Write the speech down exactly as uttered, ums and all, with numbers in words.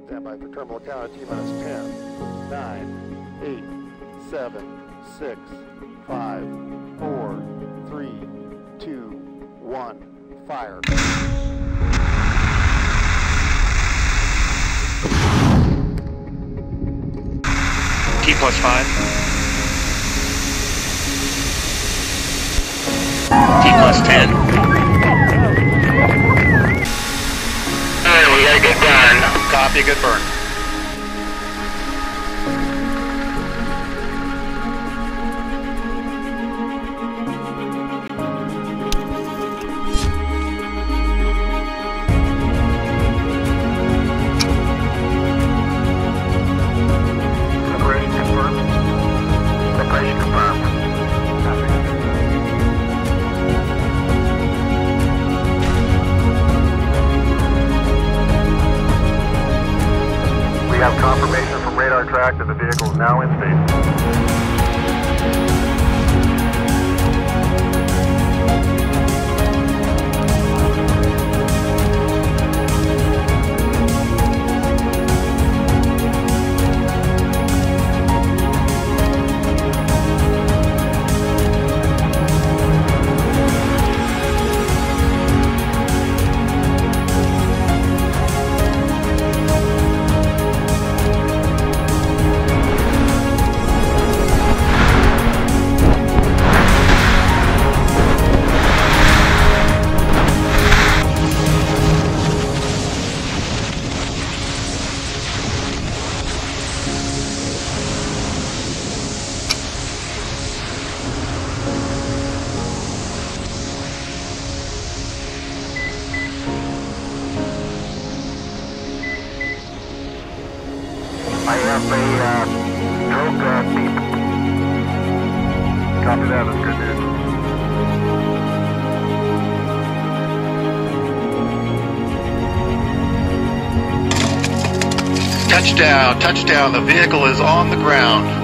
Stand by for terminal count at T minus ten, nine, eight, seven, six, five, four, three, two, one, fire. T plus five. T plus ten. Alright, we got a good burn. Copy, good burn. Separation confirmed. Separation confirmed. We have confirmation from radar track that the vehicle is now in space. I have a uh, stroke uh, beep. Copy that, that's good news. Touchdown, touchdown, the vehicle is on the ground.